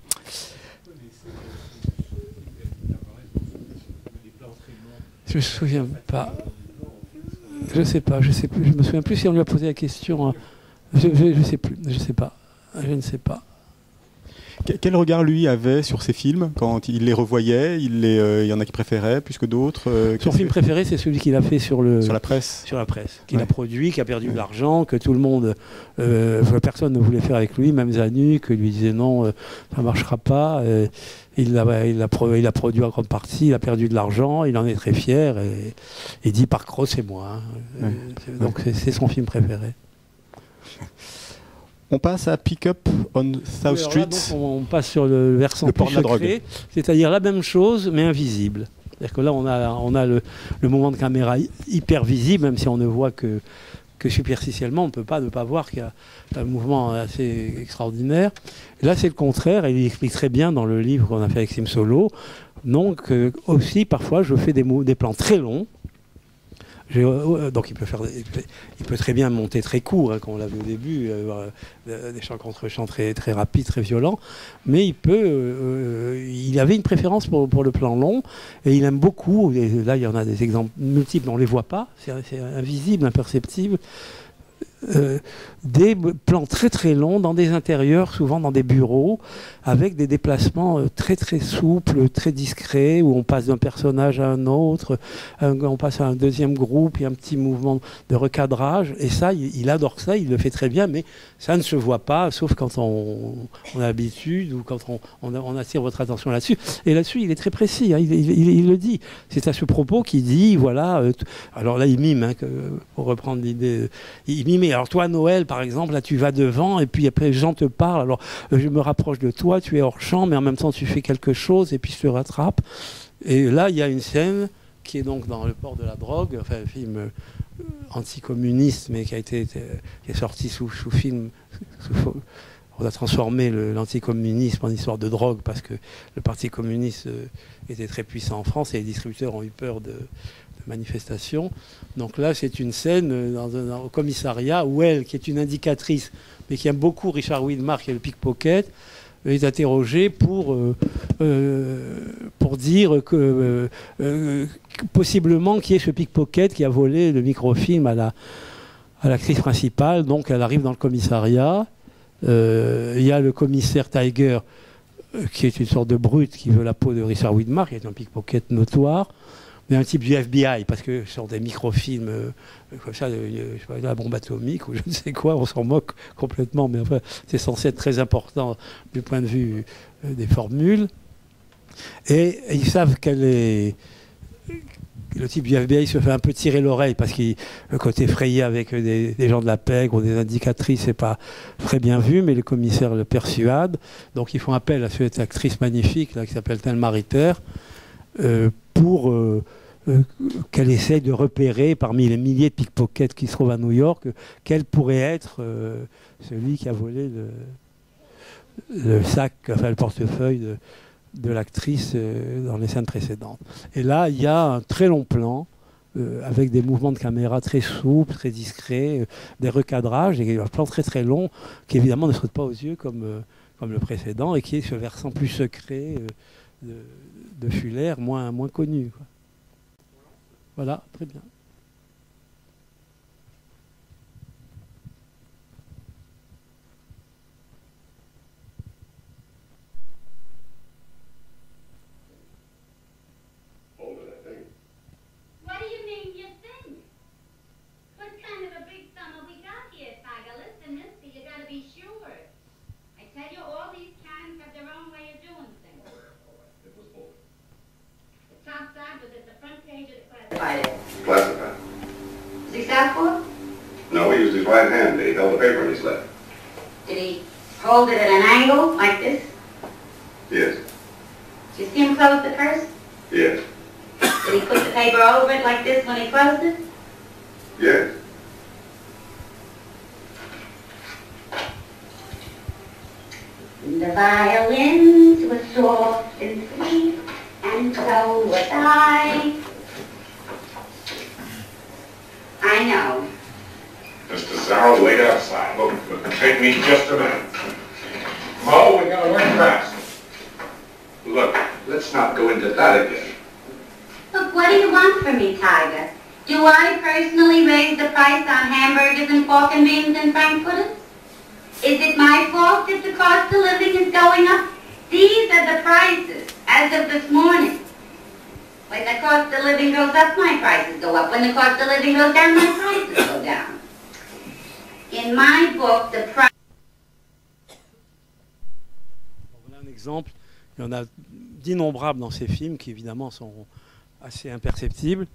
Je me souviens pas. Je sais pas, je sais plus. Je me souviens plus si on lui a posé la question. Je, je, je sais plus, je sais pas. Je ne sais pas. Quel regard lui avait sur ses films quand il les revoyait? Il, les, euh, il y en a qui préféraient plus que d'autres. Euh, Son film préféré, c'est celui qu'il a fait sur le sur la presse. Sur la presse, qu'il ouais. a produit, qui a perdu ouais. de l'argent, que tout le monde, euh, personne ne voulait faire avec lui, même Zanuck lui disait non, euh, ça marchera pas. Et il l'a, il, a, il a produit en grande partie, il a perdu de l'argent, il en est très fier et il dit par Cross c'est moi. Hein. Ouais. Euh, donc ouais. c'est son film préféré. On passe à Pick Up on South Street. Là, donc, on, on passe sur le versant le plus port de la drogue. C'est-à-dire la même chose mais invisible. C'est-à-dire que là on a, on a le, le mouvement de caméra hyper visible, même si on ne voit que, que superficiellement, on ne peut pas ne pas voir qu'il y a un mouvement assez extraordinaire. Et là c'est le contraire, et il explique très bien dans le livre qu'on a fait avec Sim Solo. Donc euh, aussi parfois je fais des, des plans très longs. Euh, donc il peut, faire, il, peut, il peut très bien monter très court, hein, comme on l'a vu au début, euh, des chants contre chants très, très rapides, très violents, mais il peut, euh, il avait une préférence pour, pour le plan long, et il aime beaucoup, et là il y en a des exemples multiples, on ne les voit pas, c'est invisible, imperceptible, euh, des plans très très longs dans des intérieurs, souvent dans des bureaux, avec des déplacements euh, très très souples, très discrets, où on passe d'un personnage à un autre, un, on passe à un deuxième groupe, il y a un petit mouvement de recadrage, et ça, il, il adore ça, il le fait très bien, mais ça ne se voit pas, sauf quand on, on a l'habitude, ou quand on, on, on attire votre attention là-dessus. Et là-dessus, il est très précis, hein, il, il, il, il le dit. C'est à ce propos qu'il dit, voilà, euh, alors là, il mime, hein, que, pour reprendre l'idée, il mime, alors toi, Noël, par exemple, là, tu vas devant, et puis après, les gens te parlent, alors euh, je me rapproche de toi, tu es hors champ, mais en même temps tu fais quelque chose et puis je te rattrape. Et là, il y a une scène qui est donc dans le port de la drogue, enfin un film euh, anticommuniste, mais qui a été, été qui est sorti sous, sous film. Sous, on a transformé l'anticommunisme en histoire de drogue parce que le Parti communiste euh, était très puissant en France et les distributeurs ont eu peur de, de manifestations. Donc là, c'est une scène dans, dans, au commissariat où elle, qui est une indicatrice, mais qui aime beaucoup Richard Widmark, qui est le pickpocket, est interrogé pour, euh, euh, pour dire que euh, euh, possiblement qui est ce pickpocket qui a volé le microfilm à la à l'actrice principale. Donc elle arrive dans le commissariat. Euh, il y a le commissaire Tiger euh, qui est une sorte de brute qui veut la peau de Richard Widmark, qui est un pickpocket notoire. Mais un type du F B I, parce que sur des microfilms euh, comme ça, euh, je sais pas, la bombe atomique ou je ne sais quoi, on s'en moque complètement, mais enfin, c'est censé être très important du point de vue euh, des formules. Et, et ils savent qu'elle est... Le type du F B I se fait un peu tirer l'oreille parce que le côté frayé avec des, des gens de la pègre ou des indicatrices, c'est pas très bien vu, mais le commissaire le persuade. Donc ils font appel à cette actrice magnifique là, qui s'appelle Thelma Ritter, euh, pour euh, euh, qu'elle essaye de repérer parmi les milliers de pickpockets qui se trouvent à New York, quel pourrait être euh, celui qui a volé le, le sac, enfin le portefeuille de, de l'actrice euh, dans les scènes précédentes. Et là, il y a un très long plan euh, avec des mouvements de caméra très souples, très discrets, euh, des recadrages, et un plan très très long qui évidemment ne saute pas aux yeux comme, euh, comme le précédent et qui est ce versant plus secret euh, de de Fuller, moins, moins connu. Quoi. Voilà, très bien. What do you mean you think? What kind of a big summer we got here, Tiger? Listen, mister, you gotta be sure. I tell you, all these cans have their own way of doing things. Top side was at the front page of the classified. Classified. Is he Southpaw? No, he used his right hand. He held the paper in his left. Did he hold it at an angle, like this? Yes. Did you see him close it first? Yes. Did he put the paper over it like this when he closed it? Yes. The violins were soft and sweet, and so was I. I know. Mister Zarrow, wait outside. Look, look, take me just a minute. Mo, we gotta work fast. Look, let's not go into that again. Look, what do you want from me, Tiger? Do I personally raise the price on hamburgers and pork and beans and frankfurters? Is it my fault if the cost of living is going up These are the prices as of this morning. When the cost of living goes up, my prices go up. When the cost of living goes down, my prices go down. In my book, the price... Voilà un exemple. Il y en a d'innombrables dans ces films qui évidemment sont assez imperceptibles.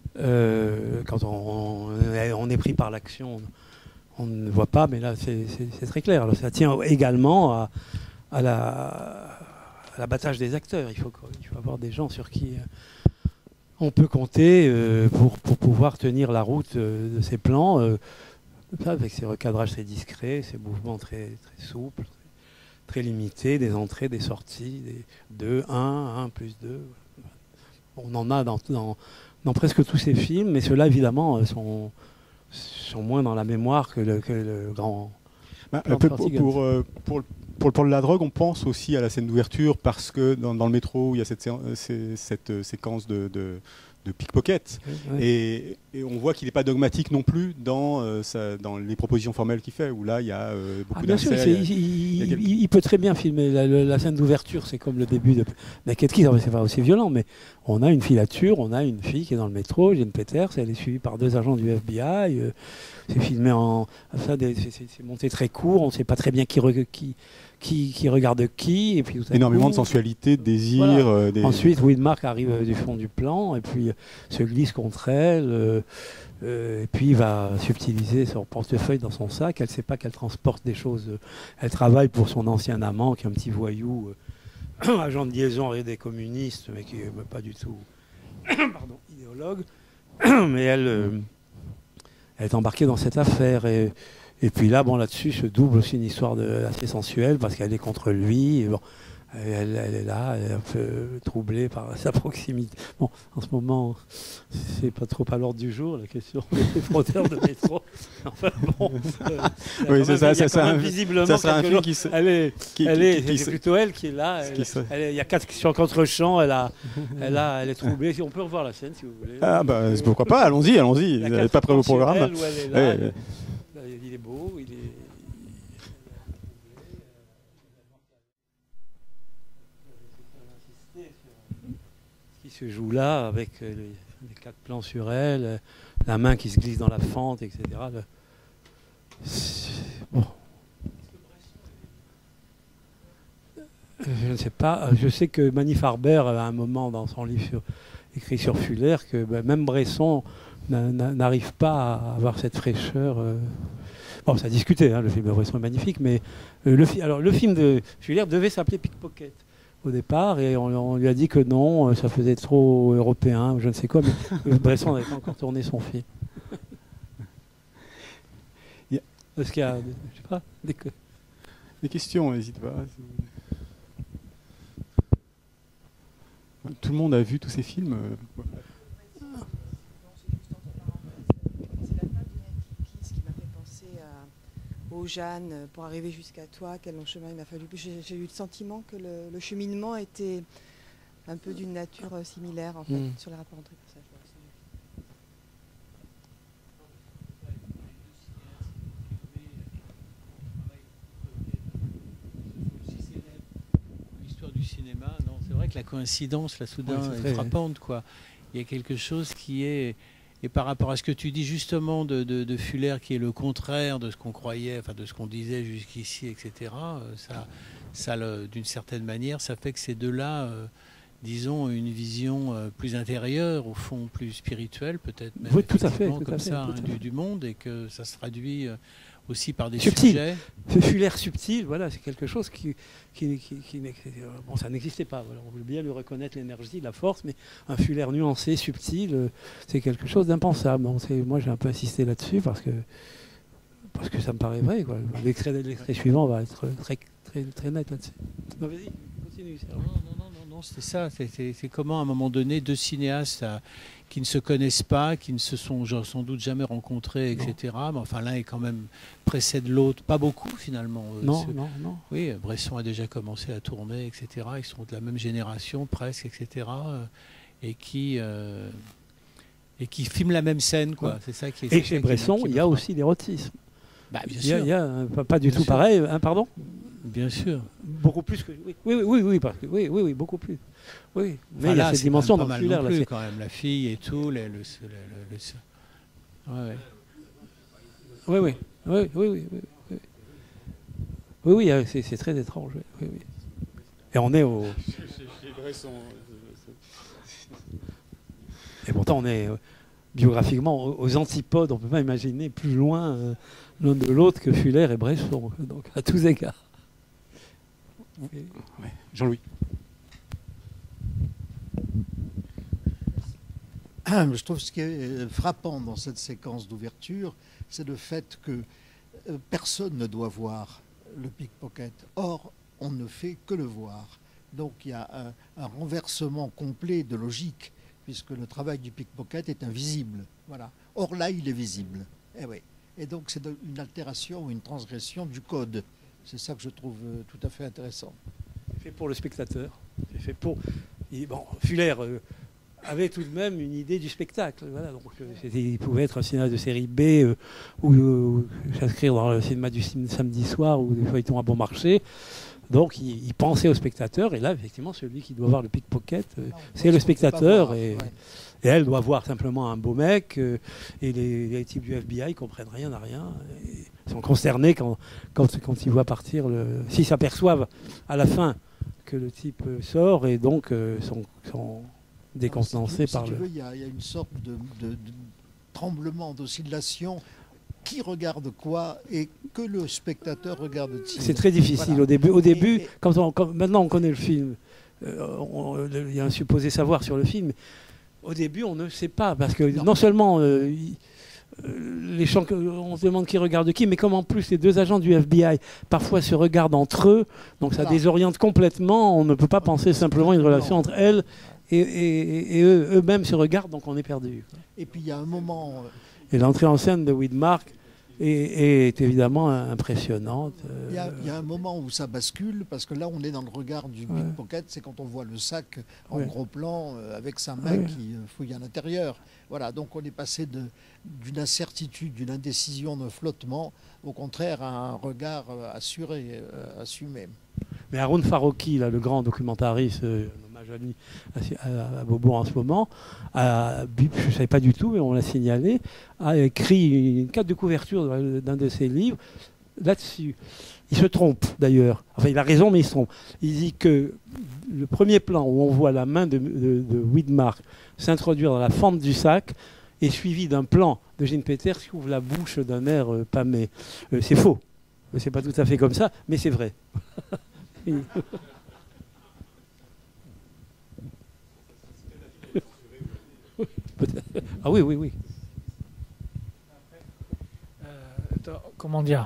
Euh, quand on, on est pris par l'action, on, on ne voit pas, mais là c'est très clair. Alors, ça tient également à, à la... à l'abattage des acteurs. Il faut, il faut avoir des gens sur qui euh, on peut compter euh, pour, pour pouvoir tenir la route euh, de ces plans, euh, avec ces recadrages très discrets, ces mouvements très, très souples, très, très limités, des entrées, des sorties, des deux, un, un plus deux. On en a dans, dans, dans presque tous ces films, mais ceux-là, évidemment, sont, sont moins dans la mémoire que le, que le grand... Bah, un peu pour, pour, euh, pour, pour, pour la drogue, on pense aussi à la scène d'ouverture parce que dans, dans le métro, il y a cette, cette, cette séquence de, de, de pickpocket. Oui, oui. Et, et on voit qu'il n'est pas dogmatique non plus dans, euh, sa, dans les propositions formelles qu'il fait, où là, il y a euh, beaucoup ah, d'incels. Il, il, il, quelques... il peut très bien filmer la, la, la scène d'ouverture, c'est comme le début de Naked Kids, c'est pas aussi violent, mais on a une filature, on a une fille qui est dans le métro, Jane Peters, elle est suivie par deux agents du F B I. Euh, c'est filmé en... C'est monté très court, on ne sait pas très bien qui, re, qui, qui, qui regarde qui. Et puis, énormément coup, de sensualité, de désir. Voilà. Euh, des... Ensuite, Widmark arrive euh, du fond du plan et puis euh, se glisse contre elle. Euh, euh, et puis il va subtiliser son portefeuille dans son sac. Elle ne sait pas qu'elle transporte des choses. Euh, elle travaille pour son ancien amant qui est un petit voyou, euh, agent de liaison des communistes, mais qui n'est pas du tout pardon, idéologue. Mais elle... Euh, Elle est embarquée dans cette affaire et, et puis là, bon, là-dessus se double aussi une histoire de, assez sensuelle parce qu'elle est contre lui. Et bon, elle, elle est là, elle est un peu troublée par sa proximité. Bon, en ce moment, c'est pas trop à l'ordre du jour la question des fraudeurs de métro. Enfin bon, euh, oui, c'est ça, ça sera visiblement ça sera un film qui se... Elle est, qui, elle qui, est, qui, c'est qui plutôt elle qui est là. Elle, se... elle, il y a quatre sur contre-champ. Elle a, elle a, elle est troublée. On peut revoir la scène si vous voulez. Ah bah euh, pourquoi pas. Allons-y, allons-y. Vous n'êtes pas prêt au programme. Elle, où elle est là, ouais. il, il est beau, il est. Se joue là avec les, les quatre plans sur elle, la main qui se glisse dans la fente, et cetera. Le... Bon. Je ne sais pas. Je sais que Mani Farber à un moment dans son livre sur, écrit sur Fuller que ben, même Bresson n'arrive pas à avoir cette fraîcheur. Euh... Bon, ça a discuté. Hein, le film de Bresson est magnifique, mais euh, le, fi alors, le film de Fuller devait s'appeler Pickpocket au départ, et on, on lui a dit que non, ça faisait trop européen, je ne sais quoi, mais Bresson n'avait pas encore tourné son film. Yeah. Est-ce qu'il y a, je sais pas, des, des questions, n'hésite pas. Tout le monde a vu tous ces films. Oh Jeanne, pour arriver jusqu'à toi, quel long chemin il m'a fallu. J'ai eu le sentiment que le, le cheminement était un peu d'une nature similaire en fait, mmh. sur les rapports entre les personnages. L'histoire du cinéma, non, c'est vrai que la coïncidence, là, soudain, oui, est, est frappante, quoi. Il y a quelque chose qui est... Et par rapport à ce que tu dis justement de, de, de Fuller, qui est le contraire de ce qu'on croyait, enfin de ce qu'on disait jusqu'ici, et cetera, ça, ça d'une certaine manière, ça fait que ces deux-là, euh, disons, une vision euh, plus intérieure, au fond plus spirituelle, peut-être même oui, tout à fait, tout comme à fait, ça, tout hein, à du, fait. du monde, et que ça se traduit euh, aussi par des subtil. sujets. Fuller subtil, voilà, c'est quelque chose qui, qui, qui, qui bon, ça n'existait pas. Voilà. On veut bien lui reconnaître l'énergie, la force, mais un Fuller nuancé, subtil, c'est quelque chose d'impensable. Bon, moi, j'ai un peu insisté là-dessus parce que parce que ça me paraît vrai. L'extrait suivant va être très très très net là-dessus. Non, vas-y, continue. Non, non, non, non, non, c'était ça. C'est comment, à un moment donné, deux cinéastes à, qui ne se connaissent pas, qui ne se sont genre, sans doute jamais rencontrés, et cetera. Mais enfin, l'un est quand même précède l'autre, pas beaucoup finalement. Non, non, non. Oui, Bresson a déjà commencé à tourner, et cetera. Ils sont de la même génération, presque, et cetera. Et qui euh, et qui filment la même scène, quoi. Ouais. C'est ça qui est. Et chez Bresson, il y a aussi l'érotisme. Bah, bien il y a, sûr. Il y a pas, pas du bien tout sûr. Pareil. Hein, pardon. Bien sûr. Beaucoup plus que... Oui, oui, oui, oui, parce que, oui, oui, oui, beaucoup plus. Oui, mais enfin, il y a là, cette dimension pas dans mal Fuller. non plus, là, quand même, la fille et tout, le... le, le, le, le... Ouais, ouais. Oui, oui, oui, oui, oui, oui, oui. Oui, oui, c'est, c'est très étrange. Oui, oui, oui. Et on est au... Et pourtant, on est... biographiquement aux antipodes, on ne peut pas imaginer plus loin euh, l'un de l'autre que Fuller et Bresson, donc à tous égards. Ouais. Jean-Louis. Je trouve ce qui est frappant dans cette séquence d'ouverture, c'est le fait que euh, personne ne doit voir le pickpocket. Or, on ne fait que le voir. Donc il y a un, un renversement complet de logique, puisque le travail du pickpocket est invisible. Voilà. Or là, il est visible. Et, oui. Et donc c'est une altération ou une transgression du code. C'est ça que je trouve euh, tout à fait intéressant. C'est fait pour le spectateur. C'est fait pour... Et bon, Fuller euh, avait tout de même une idée du spectacle. Voilà, donc, euh, il pouvait être un cinéaste de série B euh, ou euh, s'inscrire dans le cinéma du samedi soir ou des feuilletons à bon marché. Donc il, il pensait au spectateur, et là effectivement celui qui doit voir le pickpocket, euh, non, c'est le spectateur, voir, et, ouais. et elle doit voir simplement un beau mec, euh, et les, les types du F B I ne comprennent rien à rien, ils sont consternés quand, quand, quand ils voient partir, le, s'ils s'aperçoivent à la fin que le type sort, et donc euh, sont, sont décontenancés si par tu le... veux, il y, y a une sorte de, de, de tremblement, d'oscillation. Qui regarde quoi et que le spectateur regarde-t-il? C'est très difficile voilà. au début. Au début, et, et... Quand on, quand, maintenant on connaît le film, euh, on, il y a un supposé savoir sur le film. Au début, on ne sait pas parce que non, non seulement euh, il, euh, les gens, on se demande qui regarde qui, mais comme en plus les deux agents du F B I parfois se regardent entre eux, donc ça voilà. désoriente complètement. On ne peut pas penser simplement une relation non. entre elles et, et, et eux, eux-mêmes se regardent, donc on est perdu. Et puis il y a un moment. Euh... Et l'entrée en scène de Widmark est, est évidemment impressionnante. Il y, a, il y a un moment où ça bascule, parce que là, on est dans le regard du ouais. pickpocket, c'est quand on voit le sac en ouais. gros plan euh, avec sa main ouais. qui euh, fouille à l'intérieur. Voilà, donc on est passé de, d'une incertitude, d'une indécision, d'un flottement, au contraire, à un regard euh, assuré, euh, assumé. Mais Haroun Farroki, là, le grand documentariste, euh, À, à, à Beaubourg en ce moment, a, je ne savais pas du tout, mais on l'a signalé, a écrit une carte de couverture d'un de ses livres là-dessus. Il se trompe d'ailleurs, enfin il a raison, mais il se trompe. Il dit que le premier plan où on voit la main de, de, de Widmark s'introduire dans la fente du sac est suivi d'un plan de Gene Peters qui ouvre la bouche d'un air euh, pâmé. Euh, c'est faux, c'est pas tout à fait comme ça, mais c'est vrai. Ah oui, oui, oui. Euh, comment dire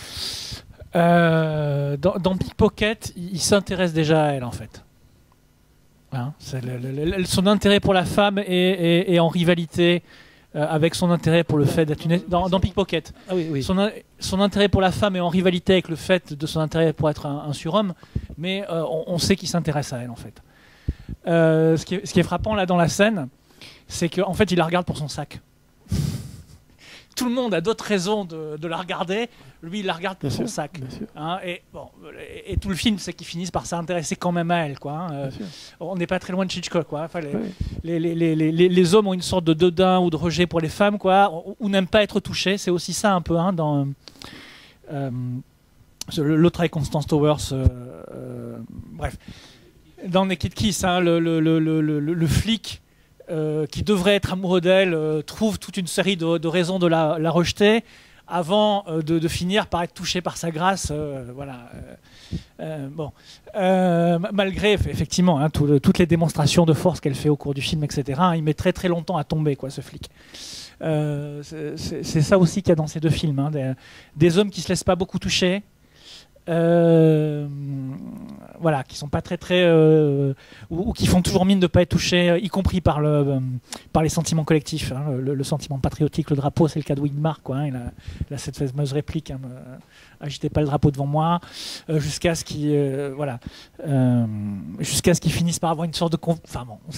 euh, dans, dans Pickpocket, il, il s'intéresse déjà à elle, en fait. Hein, c'est le, le, le, son intérêt pour la femme est, est, est en rivalité euh, avec son intérêt pour le fait d'être une... Dans, dans Pickpocket, ah oui, oui. Son, son intérêt pour la femme est en rivalité avec le fait de son intérêt pour être un, un surhomme, mais euh, on, on sait qu'il s'intéresse à elle, en fait. Euh, ce, qui est, ce qui est frappant, là, dans la scène, c'est qu'en en fait, il la regarde pour son sac. Tout le monde a d'autres raisons de, de la regarder. Lui, il la regarde pour bien son sûr, sac. Hein, et, bon, et, et tout le film, c'est qu'ils finissent par s'intéresser quand même à elle. Quoi, hein. euh, on n'est pas très loin de Hitchcock. Quoi. Enfin, les, oui. les, les, les, les, les hommes ont une sorte de dédain ou de rejet pour les femmes, quoi, ou, ou n'aiment pas être touchés. C'est aussi ça un peu hein, dans euh, l'autre avec Constance Towers. Euh, euh, bref. Dans Naked Kiss, hein, le, le, le, le, le, le flic euh, qui devrait être amoureux d'elle euh, trouve toute une série de, de raisons de la, la rejeter avant euh, de, de finir par être touché par sa grâce. Euh, voilà. Euh, euh, bon. euh, malgré effectivement hein, tout le, toutes les démonstrations de force qu'elle fait au cours du film, et cetera, hein, il met très très longtemps à tomber, quoi, ce flic. Euh, c'est ça aussi qu'il y a dans ces deux films. Hein, des, des hommes qui ne se laissent pas beaucoup toucher. Euh, voilà, qui sont pas très très euh, ou, ou qui font toujours mine de pas être touchés, y compris par le euh, par les sentiments collectifs, hein, le, le sentiment patriotique, le drapeau, c'est le cas de Widmark, quoi. Hein, il, a, il a cette fameuse réplique, hein, euh, agitez pas le drapeau devant moi, euh, jusqu'à ce qu'il euh, voilà, euh, jusqu'à ce qu'ils finissent par avoir une sorte de, enfin bon,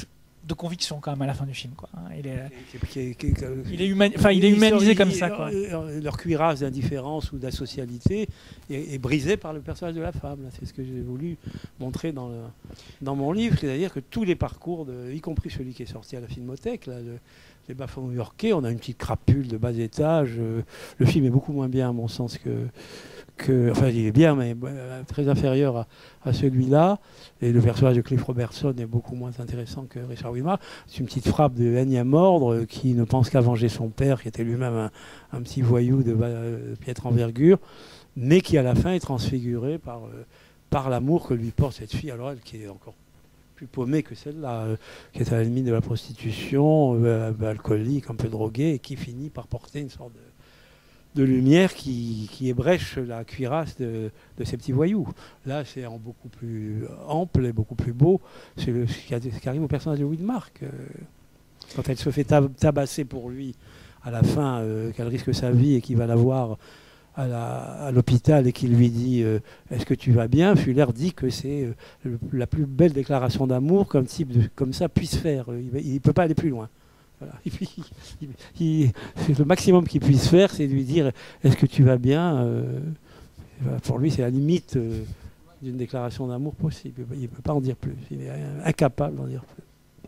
de conviction quand même à la fin du film, quoi. Il est, Qui est- qui est- qui est- il est, humani- enfin, il est Ils humanisé sont- comme ils- ça, quoi. euh, Leur cuirasse d'indifférence ou d'asocialité est, est brisée par le personnage de la femme. là. C'est ce que j'ai voulu montrer dans, le- dans mon livre, c'est-à-dire que tous les parcours, de, y compris celui qui est sorti à la Filmothèque, là, le- les bas-fonds new-yorkais, on a une petite crapule de bas étage. euh, le film est beaucoup moins bien à mon sens que... que enfin, il est bien, mais euh, très inférieur à, à celui-là. Et le personnage de Cliff Robertson est beaucoup moins intéressant que Richard Widmark. C'est une petite frappe de énième ordre euh, qui ne pense qu'à venger son père, qui était lui-même un, un petit voyou de, euh, piètre envergure, mais qui à la fin est transfiguré par, euh, par l'amour que lui porte cette fille, alors elle qui est encore plus paumée que celle-là, euh, qui est à la limite de la prostitution, euh, alcoolique, un peu droguée, et qui finit par porter une sorte de de lumière qui, qui ébrèche la cuirasse de, de ces petits voyous. Là, c'est en beaucoup plus ample et beaucoup plus beau. C'est le- ce qui, a- ce qui arrive au personnage de Widmark. euh, quand elle se fait tab- tabasser pour lui, à la fin, euh, qu'elle risque sa vie et qu'il va la voir à la- à l'hôpital et qu'il lui dit euh, « Est-ce que tu vas bien ?» Fuller dit que c'est euh, le- la plus belle déclaration d'amour qu'un type de- comme ça puisse faire. Il ne peut pas aller plus loin. Voilà. Et puis, il, il- c'est le maximum qu'il puisse faire, c'est lui dire est-ce que tu vas bien euh, voilà, pour lui, c'est la limite euh, d'une déclaration d'amour possible. Il ne peut pas en dire plus. Il est incapable d'en dire plus.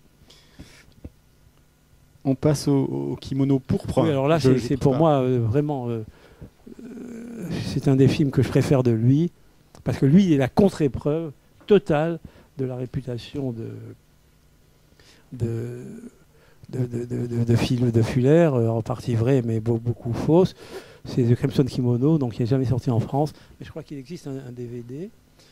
On passe au, au kimono pourpre. Oui, alors là, Je- c'est, je c'est pour prépare. moi euh, vraiment. euh, euh, c'est un des films que je préfère de lui, parce que lui, il est la contre-épreuve totale de la réputation de. de de, de, de, de, de film de Fuller, euh, en partie vrai, mais beau- beaucoup fausse. C'est The Crimson Kimono, donc il n'est jamais sorti en France, mais je crois qu'il existe un, un D V D.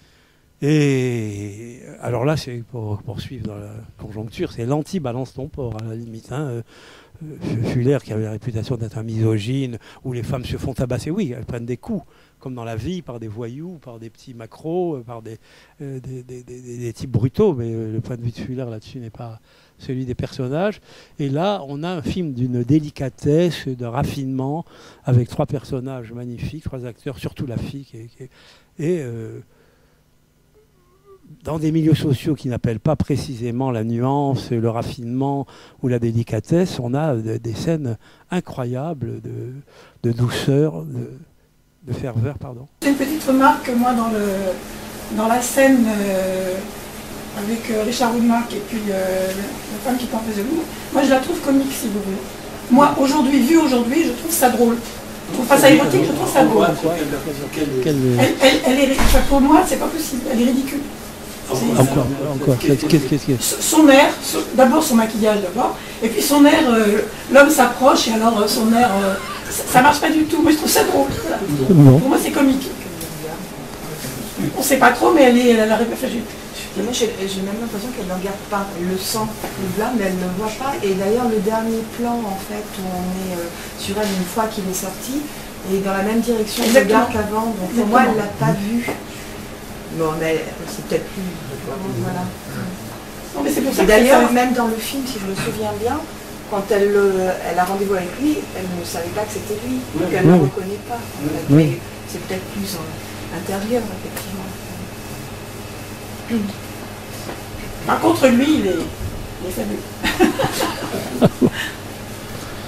Et alors là, c'est pour poursuivre dans la conjoncture, c'est l'anti-balance ton porc, à la limite. Hein. Euh, euh, Fuller, qui avait la réputation d'être un misogyne, où les femmes se font tabasser, oui, elles prennent des coups, comme dans la vie, par des voyous, par des petits macros, euh, par des, euh, des, des, des, des- des types brutaux, mais euh, le point de vue de Fuller là-dessus n'est pas celui des personnages. Et là, on a un film d'une délicatesse, d'un raffinement, avec trois personnages magnifiques, trois acteurs, surtout la fille, qui est, qui est- et euh, dans des milieux sociaux qui n'appellent pas précisément la nuance, le raffinement ou la délicatesse, on a de- des scènes incroyables de, de douceur, de, de ferveur, pardon. Une petite remarque, moi, dans, le, dans la scène euh, avec euh, Richard Widmark et puis euh, la femme qui porte les loups, moi je la trouve comique, si vous voulez. Moi, aujourd'hui, vu aujourd'hui, je trouve ça drôle. Je trouve pas ça érotique, je trouve ça drôle. Quel- Elle, elle, elle est, enfin, pour moi, c'est pas possible, elle est ridicule. C'est- Encore, encore. Qu'est-ce qu'est-ce- qu'est-ce qu'il y a Son air, son- d'abord son maquillage d'abord, et puis son air, euh, l'homme s'approche et alors euh, son air, euh, ça, ça marche pas du tout. Moi je trouve ça drôle. Voilà. Non. Pour moi c'est comique. On sait pas trop, mais elle est, elle a la réflexion. Et moi, j'ai j'ai même l'impression qu'elle ne regarde pas. Elle le sent, le blanc, mais elle ne le voit pas. Et d'ailleurs, le dernier plan, en fait, où on est euh, sur elle une fois qu'il est sorti, et dans la même direction de Exactement. regard qu'avant. Donc pour moi, elle ne l'a pas vu. Bon, mais c'est peut-être plus. Voilà. Non, mais c'est pour ça Et que d'ailleurs, ça- même dans le film, si je me souviens bien, quand elle, euh, elle a rendez-vous avec lui, elle ne savait pas que c'était lui. Donc elle ne Oui. le reconnaît pas. en fait. Oui. Mais c'est peut-être plus en intérieur, effectivement. Par contre, lui, il est, il est fabuleux.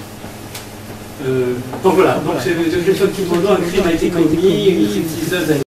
Euh, donc voilà, donc c'est The Crimson Kimono, un crime a été commis, une teaseuse a